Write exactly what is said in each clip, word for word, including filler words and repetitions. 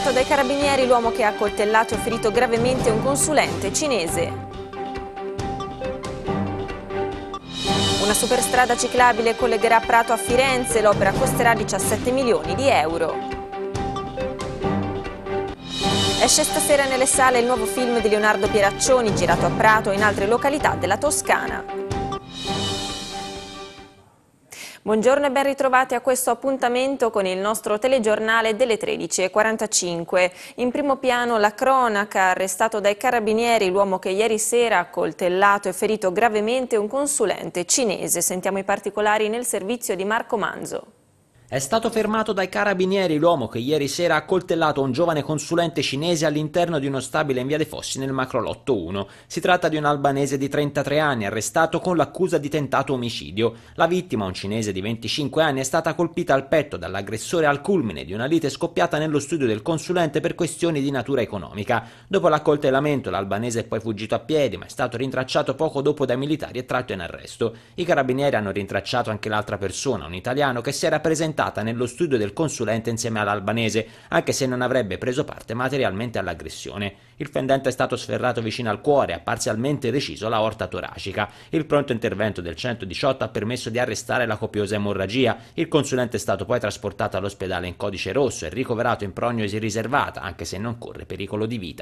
Arrestato dai carabinieri l'uomo che ha accoltellato e ferito gravemente un consulente cinese. Una superstrada ciclabile collegherà Prato a Firenze, l'opera costerà diciassette milioni di euro. Esce stasera nelle sale il nuovo film di Leonardo Pieraccioni, girato a Prato e in altre località della Toscana. Buongiorno e ben ritrovati a questo appuntamento con il nostro telegiornale delle tredici e quarantacinque. In primo piano la cronaca, arrestato dai carabinieri l'uomo che ieri sera ha accoltellato e ferito gravemente un consulente cinese. Sentiamo i particolari nel servizio di Marco Manzo. È stato fermato dai carabinieri l'uomo che ieri sera ha accoltellato un giovane consulente cinese all'interno di uno stabile in via dei Fossi nel Macrolotto uno. Si tratta di un albanese di trentatré anni arrestato con l'accusa di tentato omicidio. La vittima, un cinese di venticinque anni, è stata colpita al petto dall'aggressore al culmine di una lite scoppiata nello studio del consulente per questioni di natura economica. Dopo l'accoltellamento l'albanese è poi fuggito a piedi, ma è stato rintracciato poco dopo dai militari e tratto in arresto. I carabinieri hanno rintracciato anche l'altra persona, un italiano che si era presentato nello studio del consulente insieme all'albanese, anche se non avrebbe preso parte materialmente all'aggressione. Il fendente è stato sferrato vicino al cuore e ha parzialmente reciso l'aorta toracica. Il pronto intervento del centodiciotto ha permesso di arrestare la copiosa emorragia. Il consulente è stato poi trasportato all'ospedale in codice rosso e ricoverato in prognosi riservata, anche se non corre pericolo di vita.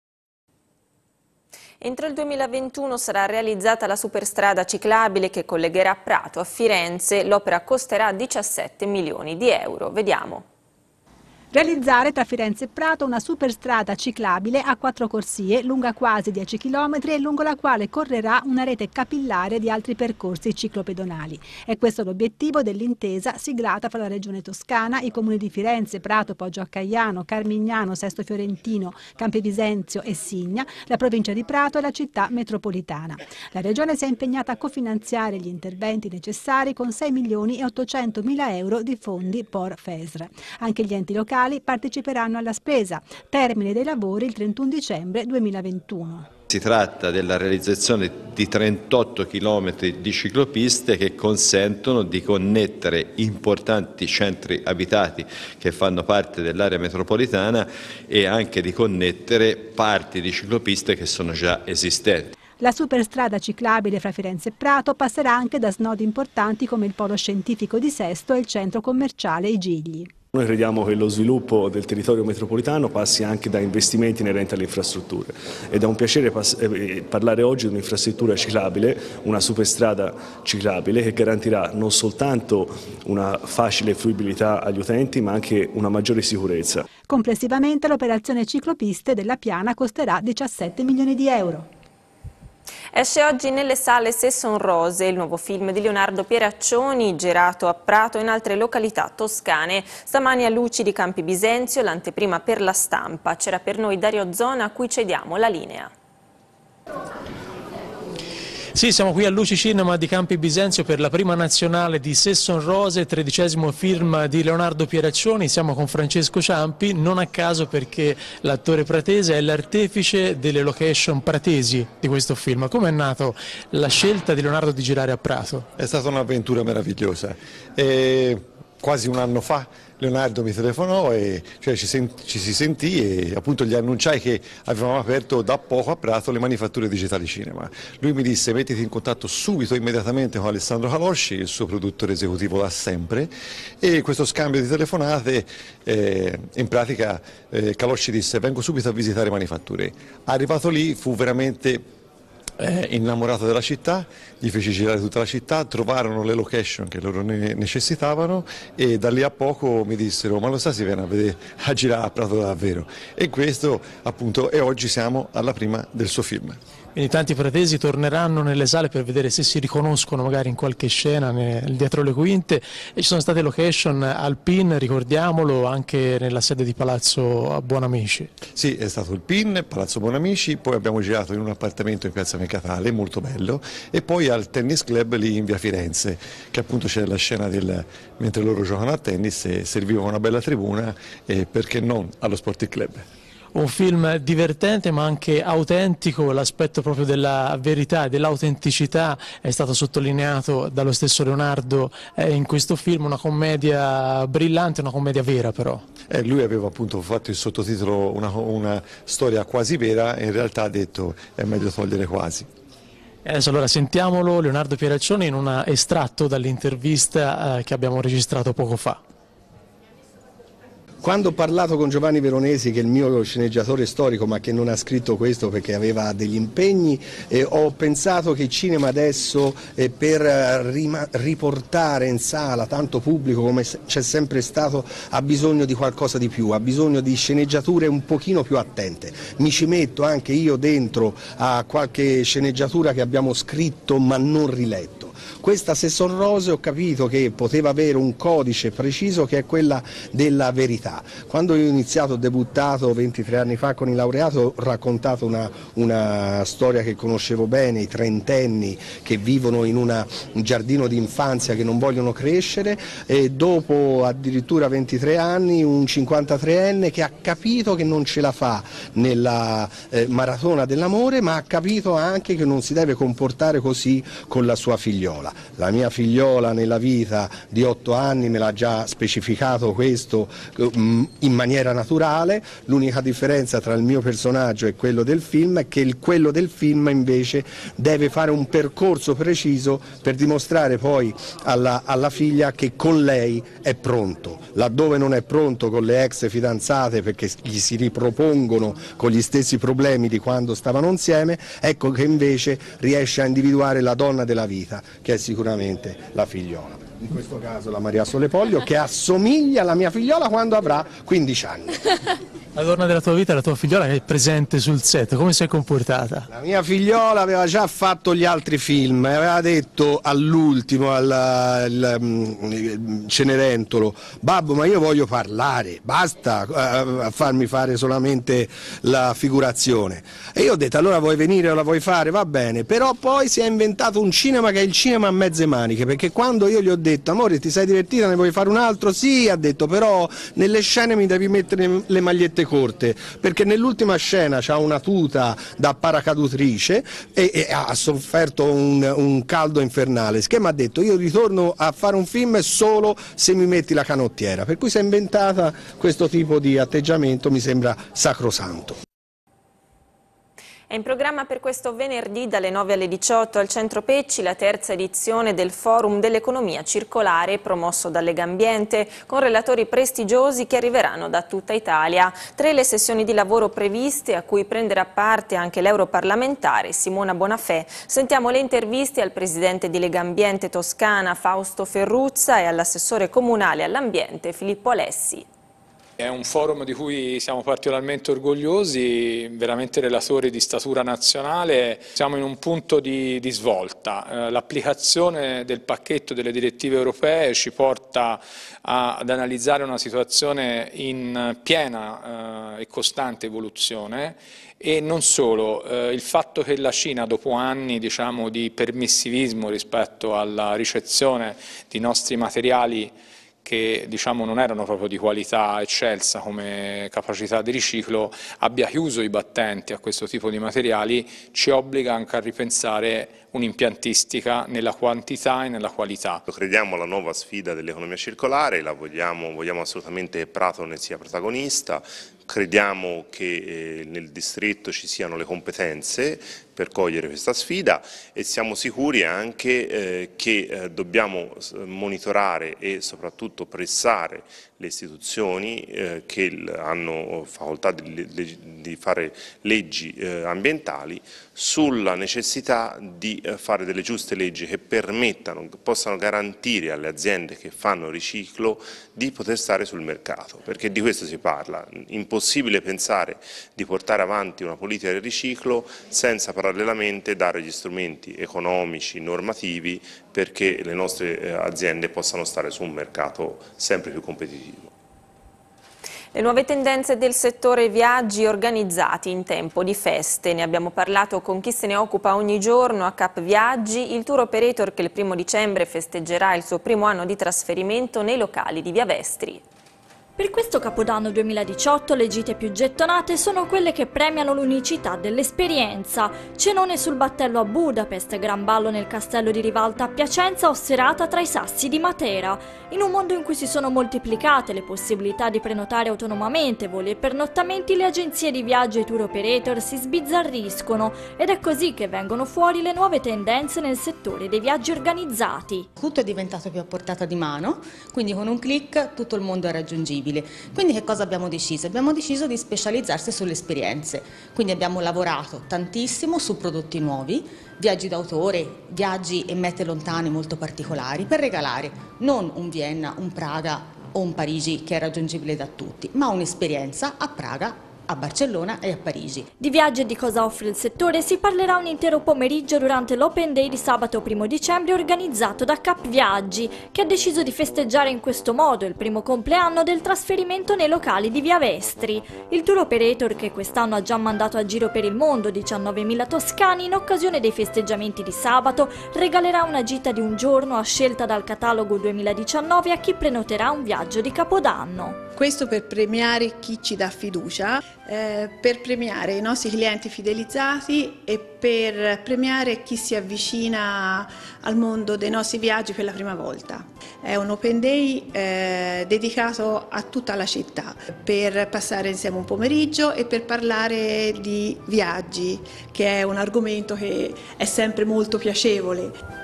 Entro il duemilaventuno sarà realizzata la superstrada ciclabile che collegherà Prato a Firenze. L'opera costerà diciassette milioni di euro. Vediamo. Realizzare tra Firenze e Prato una superstrada ciclabile a quattro corsie, lunga quasi dieci chilometri e lungo la quale correrà una rete capillare di altri percorsi ciclopedonali. È questo l'obiettivo dell'intesa siglata fra la Regione Toscana, i comuni di Firenze, Prato, Poggio a Caiano, Carmignano, Sesto Fiorentino, Campi Bisenzio e Signa, la provincia di Prato e la città metropolitana. La Regione si è impegnata a cofinanziare gli interventi necessari con sei milioni e ottocentomila euro di fondi P O R FESR. Anche gli enti locali parteciperanno alla spesa. Termine dei lavori il trentuno dicembre duemilaventuno. Si tratta della realizzazione di trentotto chilometri di ciclopiste che consentono di connettere importanti centri abitati che fanno parte dell'area metropolitana e anche di connettere parti di ciclopiste che sono già esistenti. La superstrada ciclabile fra Firenze e Prato passerà anche da snodi importanti come il polo scientifico di Sesto e il centro commerciale I Gigli. Noi crediamo che lo sviluppo del territorio metropolitano passi anche da investimenti inerenti alle infrastrutture ed è un piacere parlare oggi di un'infrastruttura ciclabile, una superstrada ciclabile che garantirà non soltanto una facile fruibilità agli utenti ma anche una maggiore sicurezza. Complessivamente l'operazione ciclopiste della Piana costerà diciassette milioni di euro. Esce oggi nelle sale Se son rose, il nuovo film di Leonardo Pieraccioni, girato a Prato e in altre località toscane. Stamani a Luci di Campi Bisenzio, l'anteprima per La Stampa. C'era per noi Dario Zona, a cui cediamo la linea. Sì, siamo qui a Luci Cinema di Campi Bisenzio per la prima nazionale di Se son rose, tredicesimo film di Leonardo Pieraccioni. Siamo con Francesco Ciampi, non a caso perché l'attore pratese è l'artefice delle location pratesi di questo film. Come è nata la scelta di Leonardo di girare a Prato? È stata un'avventura meravigliosa. E quasi un anno fa Leonardo mi telefonò e cioè, ci, ci si sentì e appunto gli annunciai che avevamo aperto da poco a Prato le manifatture digitali cinema. Lui mi disse mettiti in contatto subito, immediatamente con Alessandro Calosci, il suo produttore esecutivo da sempre, e questo scambio di telefonate eh, in pratica eh, Calosci disse vengo subito a visitare manifatture. Arrivato lì fu veramente Eh, innamorato della città, gli feci girare tutta la città, trovarono le location che loro ne necessitavano e da lì a poco mi dissero ma lo sa si viene a, vedere, a girare a Prato davvero, e questo appunto, e oggi siamo alla prima del suo film. Quindi tanti pratesi torneranno nelle sale per vedere se si riconoscono magari in qualche scena nel, dietro le quinte, e ci sono state location al P I N, ricordiamolo, anche nella sede di Palazzo Buonamici. Sì, è stato il P I N, Palazzo Buonamici, poi abbiamo girato in un appartamento in piazza Mercatale, molto bello, e poi al tennis club lì in via Firenze, che appunto c'è la scena del mentre loro giocano a tennis e serviva una bella tribuna, e perché non allo Sporting Club. Un film divertente ma anche autentico, l'aspetto proprio della verità e dell'autenticità è stato sottolineato dallo stesso Leonardo eh, in questo film, una commedia brillante, una commedia vera però. Eh, lui aveva appunto fatto il sottotitolo una, una storia quasi vera e in realtà ha detto è meglio togliere quasi. E adesso allora sentiamolo Leonardo Pieraccioni in un estratto dall'intervista eh, che abbiamo registrato poco fa. Quando ho parlato con Giovanni Veronesi, che è il mio sceneggiatore storico ma che non ha scritto questo perché aveva degli impegni, eh, ho pensato che il cinema adesso eh, per riportare in sala tanto pubblico come c'è sempre stato ha bisogno di qualcosa di più, ha bisogno di sceneggiature un pochino più attente. Mi ci metto anche io dentro a qualche sceneggiatura che abbiamo scritto ma non riletto. Questa Se son rose ho capito che poteva avere un codice preciso che è quella della verità. Quando io ho iniziato, ho debuttato ventitré anni fa con il laureato, ho raccontato una, una storia che conoscevo bene, i trentenni che vivono in una, un giardino di infanzia che non vogliono crescere e dopo addirittura ventitré anni un cinquantatreenne che ha capito che non ce la fa nella eh, maratona dell'amore, ma ha capito anche che non si deve comportare così con la sua figliola. La mia figliola nella vita di otto anni me l'ha già specificato questo in maniera naturale, l'unica differenza tra il mio personaggio e quello del film è che il, quello del film invece deve fare un percorso preciso per dimostrare poi alla, alla figlia che con lei è pronto, laddove non è pronto con le ex fidanzate perché gli si ripropongono con gli stessi problemi di quando stavano insieme, ecco che invece riesce a individuare la donna della vita, che è sicuramente la figliola. In questo caso la Maria Sole Pollio, che assomiglia alla mia figliola quando avrà quindici anni. La donna della tua vita, la tua figliola che è presente sul set, come si è comportata? La mia figliola aveva già fatto gli altri film e aveva detto all'ultimo, al, al, al Cenerentolo, babbo ma io voglio parlare, basta a farmi fare solamente la figurazione. E io ho detto allora vuoi venire o la vuoi fare? Va bene, però poi si è inventato un cinema che è il cinema a mezze maniche, perché quando io gli ho detto amore ti sei divertita, ne vuoi fare un altro? Sì, ha detto però nelle scene mi devi mettere le magliette corte, perché nell'ultima scena c'ha una tuta da paracadutrice e, e ha sofferto un, un caldo infernale, che mi ha detto io ritorno a fare un film solo se mi metti la canottiera, per cui si è inventata questo tipo di atteggiamento, mi sembra sacrosanto. È in programma per questo venerdì dalle nove alle diciotto al Centro Pecci la terza edizione del Forum dell'Economia Circolare promosso da Legambiente con relatori prestigiosi che arriveranno da tutta Italia. Tre le sessioni di lavoro previste a cui prenderà parte anche l'europarlamentare Simona Bonafè. Sentiamo le interviste al presidente di Legambiente Toscana Fausto Ferruzza e all'assessore comunale all'ambiente Filippo Alessi. È un forum di cui siamo particolarmente orgogliosi, veramente relatori di statura nazionale. Siamo in un punto di, di svolta. L'applicazione del pacchetto delle direttive europee ci porta a, ad analizzare una situazione in piena eh, e costante evoluzione. E non solo, eh, il fatto che la Cina dopo anni diciamo, di permissivismo rispetto alla ricezione di nostri materiali che diciamo, non erano proprio di qualità eccelsa come capacità di riciclo, abbia chiuso i battenti a questo tipo di materiali, ci obbliga anche a ripensare un'impiantistica nella quantità e nella qualità. Crediamo alla nuova sfida dell'economia circolare, la vogliamo, vogliamo assolutamente che Prato ne sia protagonista, crediamo che eh, nel distretto ci siano le competenze per cogliere questa sfida e siamo sicuri anche eh, che eh, dobbiamo monitorare e soprattutto pressare le istituzioni eh, che hanno facoltà di, di fare leggi eh, ambientali sulla necessità di eh, fare delle giuste leggi che permettano, che possano garantire alle aziende che fanno riciclo di poter stare sul mercato, perché di questo si parla. Impossibile pensare di portare avanti una politica del riciclo senza parallelamente dare gli strumenti economici, normativi perché le nostre aziende possano stare su un mercato sempre più competitivo. Le nuove tendenze del settore viaggi organizzati in tempo di feste. Ne abbiamo parlato con chi se ne occupa ogni giorno a Cap Viaggi, il tour operator che il primo dicembre festeggerà il suo primo anno di trasferimento nei locali di Via Vestri. Per questo Capodanno duemiladiciotto le gite più gettonate sono quelle che premiano l'unicità dell'esperienza. Cenone sul battello a Budapest, gran ballo nel castello di Rivalta a Piacenza o serata tra i sassi di Matera. In un mondo in cui si sono moltiplicate le possibilità di prenotare autonomamente voli e pernottamenti, le agenzie di viaggio e i tour operator si sbizzarriscono ed è così che vengono fuori le nuove tendenze nel settore dei viaggi organizzati. Tutto è diventato più a portata di mano, quindi con un click tutto il mondo è raggiungibile. Quindi che cosa abbiamo deciso? Abbiamo deciso di specializzarsi sulle esperienze, quindi abbiamo lavorato tantissimo su prodotti nuovi, viaggi d'autore, viaggi e mete lontane molto particolari per regalare non un Vienna, un Praga o un Parigi che è raggiungibile da tutti, ma un'esperienza a Praga, a Barcellona e a Parigi. Di viaggi e di cosa offre il settore si parlerà un intero pomeriggio durante l'Open Day di sabato primo dicembre organizzato da Cap Viaggi, che ha deciso di festeggiare in questo modo il primo compleanno del trasferimento nei locali di Via Vestri. Il tour operator, che quest'anno ha già mandato a giro per il mondo diciannovemila toscani, in occasione dei festeggiamenti di sabato regalerà una gita di un giorno a scelta dal catalogo duemiladiciannove a chi prenoterà un viaggio di Capodanno. Questo per premiare chi ci dà fiducia, eh, per premiare i nostri clienti fidelizzati e per premiare chi si avvicina al mondo dei nostri viaggi per la prima volta. È un Open Day eh, dedicato a tutta la città per passare insieme un pomeriggio e per parlare di viaggi, che è un argomento che è sempre molto piacevole.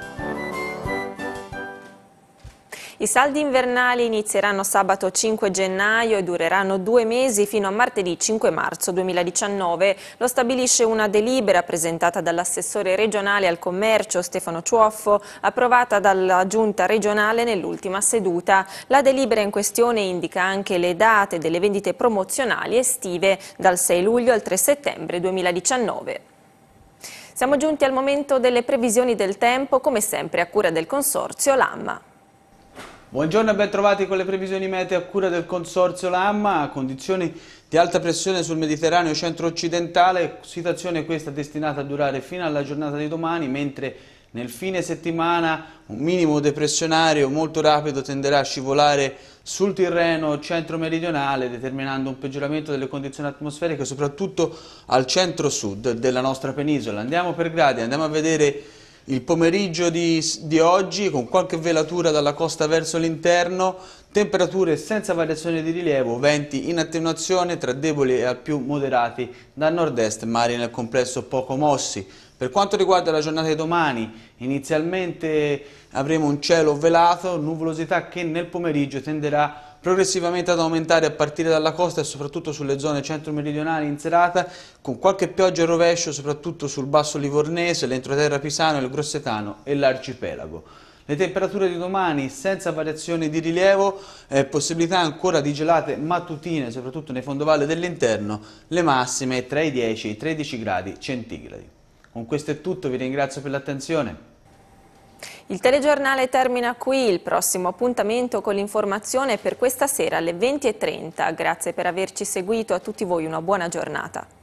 I saldi invernali inizieranno sabato cinque gennaio e dureranno due mesi fino a martedì cinque marzo duemiladiciannove. Lo stabilisce una delibera presentata dall'assessore regionale al commercio Stefano Ciuoffo, approvata dalla giunta regionale nell'ultima seduta. La delibera in questione indica anche le date delle vendite promozionali estive dal sei luglio al tre settembre duemiladiciannove. Siamo giunti al momento delle previsioni del tempo, come sempre a cura del consorzio Lamma. Buongiorno e ben trovati con le previsioni meteo a cura del consorzio Lamma. Condizioni di alta pressione sul Mediterraneo centro-occidentale, situazione questa destinata a durare fino alla giornata di domani, mentre nel fine settimana un minimo depressionario molto rapido tenderà a scivolare sul Tirreno centro-meridionale, determinando un peggioramento delle condizioni atmosferiche soprattutto al centro-sud della nostra penisola. Andiamo per gradi, andiamo a vedere il pomeriggio di, di oggi con qualche velatura dalla costa verso l'interno, temperature senza variazione di rilievo, venti in attenuazione tra deboli e al più moderati da nord-est, mari nel complesso poco mossi. Per quanto riguarda la giornata di domani, inizialmente avremo un cielo velato, nuvolosità che nel pomeriggio tenderà progressivamente ad aumentare a partire dalla costa e soprattutto sulle zone centro-meridionali in serata, con qualche pioggia e rovescio soprattutto sul basso livornese, l'entroterra pisano, il grossetano e l'arcipelago. Le temperature di domani senza variazioni di rilievo, eh, possibilità ancora di gelate mattutine soprattutto nei fondovalle dell'interno, le massime tra i dieci e i tredici gradi centigradi. Con questo è tutto, vi ringrazio per l'attenzione. Il telegiornale termina qui, il prossimo appuntamento con l'informazione per questa sera alle venti e trenta. Grazie per averci seguito, a tutti voi una buona giornata.